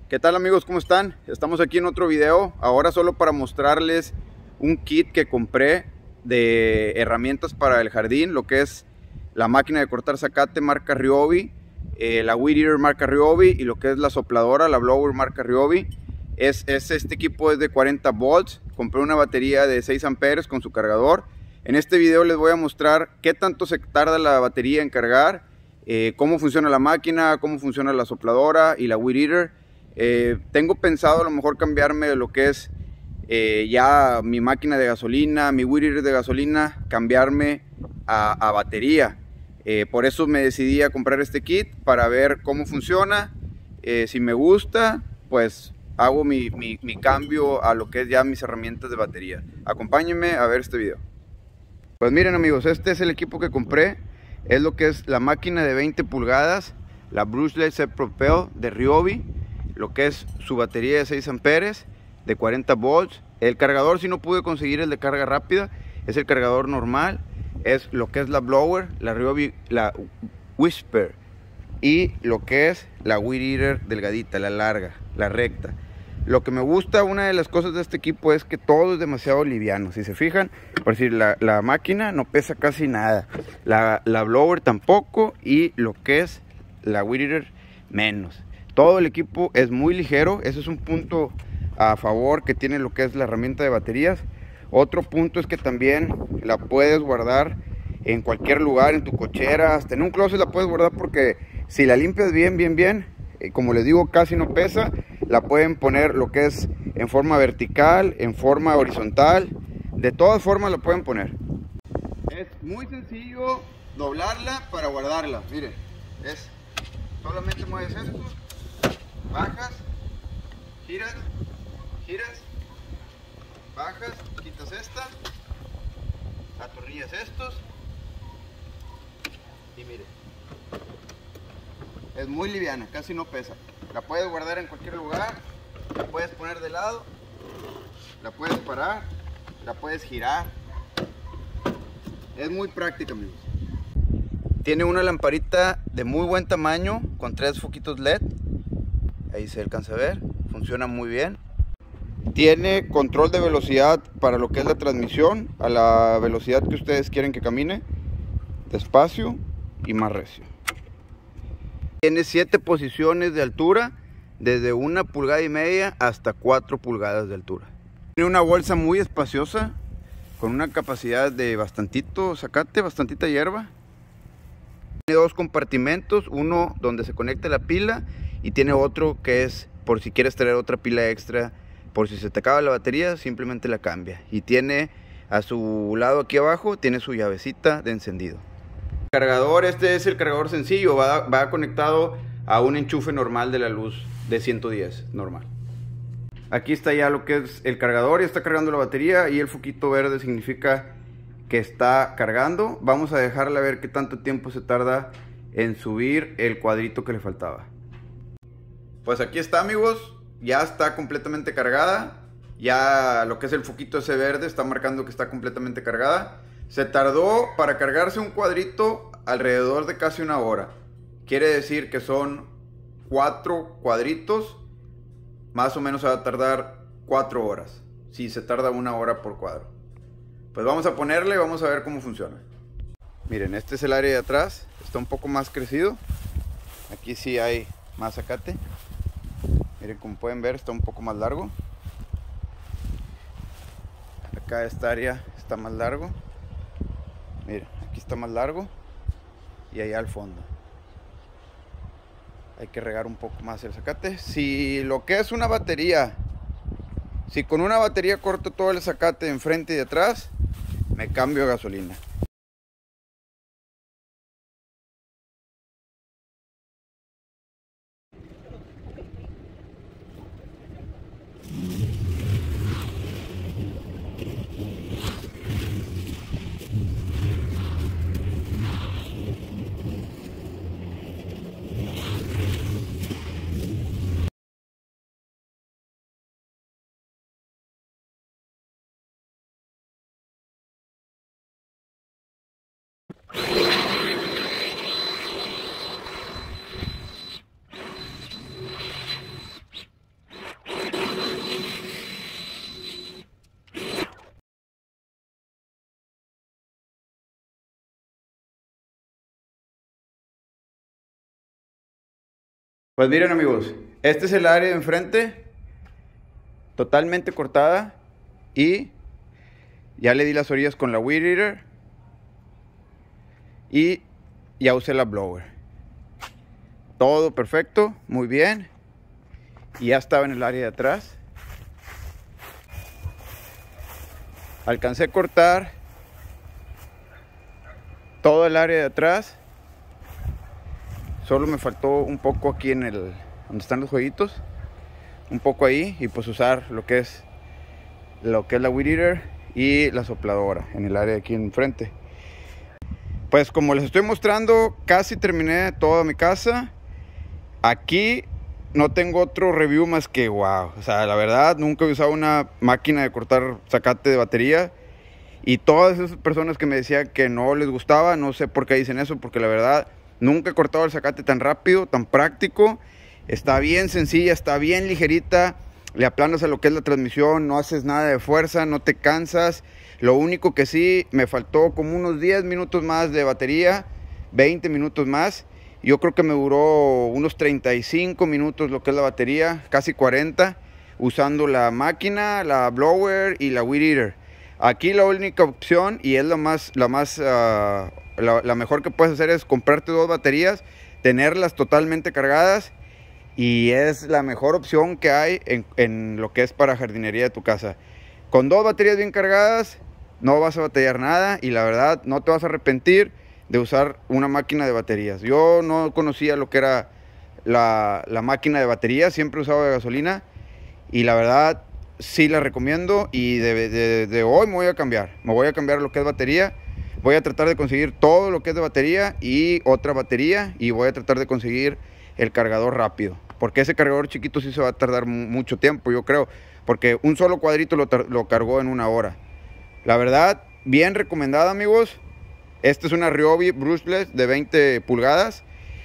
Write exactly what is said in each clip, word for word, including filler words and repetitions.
¿Qué tal amigos? ¿Cómo están? Estamos aquí en otro video, ahora solo para mostrarles un kit que compré de herramientas para el jardín, lo que es la máquina de cortar zacate marca Ryobi, eh, la Weed Eater marca Ryobi y lo que es la sopladora, la blower marca Ryobi. Es, es, este equipo es de cuarenta volts, compré una batería de seis amperes con su cargador. En este video les voy a mostrar qué tanto se tarda la batería en cargar, eh, cómo funciona la máquina, cómo funciona la sopladora y la Weed Eater. Eh, tengo pensado a lo mejor cambiarme de lo que es eh, ya mi máquina de gasolina, mi Weed Eater de gasolina, cambiarme a, a batería. Eh, por eso me decidí a comprar este kit para ver cómo funciona. Eh, si me gusta, pues hago mi, mi, mi cambio a lo que es ya mis herramientas de batería. Acompáñenme a ver este video. Pues miren amigos, este es el equipo que compré. Es lo que es la máquina de veinte pulgadas, la Brushless Set Propel de Ryobi. Lo que es su batería de seis amperes de cuarenta volts. El cargador, si no pude conseguir el de carga rápida, es el cargador normal. Es lo que es la blower, la Ryobi, la Whisper, y lo que es la Weed Eater delgadita, la larga, la recta. Lo que me gusta, una de las cosas de este equipo es que todo es demasiado liviano. Si se fijan, por decir, la, la máquina no pesa casi nada, la, la blower tampoco, y lo que es la Weed Eater menos. Todo el equipo es muy ligero. Ese es un punto a favor que tiene lo que es la herramienta de baterías. Otro punto es que también la puedes guardar en cualquier lugar, en tu cochera, hasta en un closet la puedes guardar, porque si la limpias bien, bien, bien, eh, como les digo, casi no pesa. La pueden poner lo que es en forma vertical, en forma horizontal, de todas formas la pueden poner. Es muy sencillo doblarla para guardarla. Miren, es solamente mueves esto, bajas, giras, giras, bajas, quitas esta, atornillas estos y mire, es muy liviana, casi no pesa. La puedes guardar en cualquier lugar, la puedes poner de lado, la puedes parar, la puedes girar. Es muy práctica amigos. Tiene una lamparita de muy buen tamaño con tres foquitos L E D. Ahí se alcanza a ver, funciona muy bien. Tiene control de velocidad para lo que es la transmisión, a la velocidad que ustedes quieren que camine, despacio y más recio. Tiene siete posiciones de altura, desde una pulgada y media hasta cuatro pulgadas de altura. Tiene una bolsa muy espaciosa, con una capacidad de bastantito zacate, bastantita hierba. Tiene dos compartimentos, uno donde se conecta la pila y tiene otro que es por si quieres traer otra pila extra, por si se te acaba la batería, simplemente la cambia. Y tiene a su lado aquí abajo, tiene su llavecita de encendido. El cargador, este es el cargador sencillo, va, va conectado a un enchufe normal de la luz de ciento diez, normal. Aquí está ya lo que es el cargador, ya está cargando la batería y el foquito verde significa que está cargando. Vamos a dejarla a ver qué tanto tiempo se tarda en subir el cuadrito que le faltaba. Pues aquí está amigos, ya está completamente cargada. Ya lo que es el foquito ese verde está marcando que está completamente cargada. Se tardó para cargarse un cuadrito alrededor de casi una hora. Quiere decir que son cuatro cuadritos. Más o menos se va a tardar cuatro horas. Si se tarda una hora por cuadro. Pues vamos a ponerle, vamos a ver cómo funciona. Miren, este es el área de atrás. Está un poco más crecido. Aquí sí hay más zacate. Miren, como pueden ver, está un poco más largo. Acá esta área está más largo. Miren, aquí está más largo. Y allá al fondo hay que regar un poco más el zacate. Si lo que es una batería, si con una batería corto todo el zacate de enfrente y de atrás, me cambio a gasolina. Pues miren amigos, este es el área de enfrente, totalmente cortada, y ya le di las orillas con la Weed Eater y ya usé la blower. Todo perfecto, muy bien. Y ya estaba en el área de atrás. Alcancé a cortar todo el área de atrás. Solo me faltó un poco aquí en el donde están los jueguitos, un poco ahí, y pues usar lo que es lo que es la Weed Eater y la sopladora en el área de aquí enfrente. Pues como les estoy mostrando, casi terminé toda mi casa. Aquí no tengo otro review más que wow. O sea, la verdad, nunca he usado una máquina de cortar zacate de batería. Y todas esas personas que me decían que no les gustaba, no sé por qué dicen eso, porque la verdad, nunca he cortado el zacate tan rápido, tan práctico. Está bien sencilla, está bien ligerita. Le aplanas a lo que es la transmisión, no haces nada de fuerza, no te cansas. Lo único que sí, me faltó como unos diez minutos más de batería, veinte minutos más. Yo creo que me duró unos treinta y cinco minutos lo que es la batería, casi cuarenta, usando la máquina, la blower y la Weed Eater. Aquí la única opción, y es la más, la más, uh, la, la mejor que puedes hacer, es comprarte dos baterías, tenerlas totalmente cargadas, y es la mejor opción que hay en, en lo que es para jardinería de tu casa. Con dos baterías bien cargadas, no vas a batallar nada, y la verdad no te vas a arrepentir de usar una máquina de baterías. Yo no conocía lo que era la, la máquina de baterías, siempre usaba de gasolina, y la verdad sí la recomiendo, y de, de, de hoy me voy a cambiar, me voy a cambiar a lo que es batería. Voy a tratar de conseguir todo lo que es de batería y otra batería, y voy a tratar de conseguir el cargador rápido, porque ese cargador chiquito sí se va a tardar mucho tiempo, yo creo, porque un solo cuadrito lo, lo cargó en una hora. La verdad, bien recomendada amigos. Esta es una Ryobi brushless de veinte pulgadas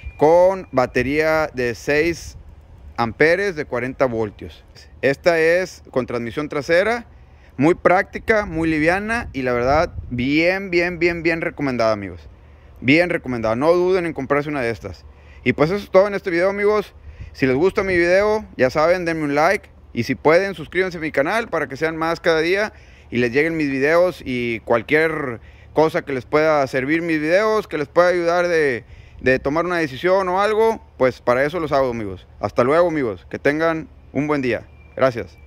con batería de seis amperes de cuarenta voltios. Esta es con transmisión trasera, muy práctica, muy liviana, y la verdad bien, bien, bien, bien recomendada amigos. Bien recomendada, no duden en comprarse una de estas. Y pues eso es todo en este video amigos. Si les gusta mi video, ya saben, denme un like, y si pueden, suscríbanse a mi canal para que sean más cada día y les lleguen mis videos, y cualquier cosa que les pueda servir mis videos, que les pueda ayudar de, de tomar una decisión o algo, pues para eso los hago amigos. Hasta luego amigos, que tengan un buen día. Gracias.